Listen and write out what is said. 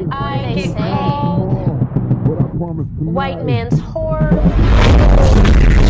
I they get say? called But I promise tonight. white man's whore.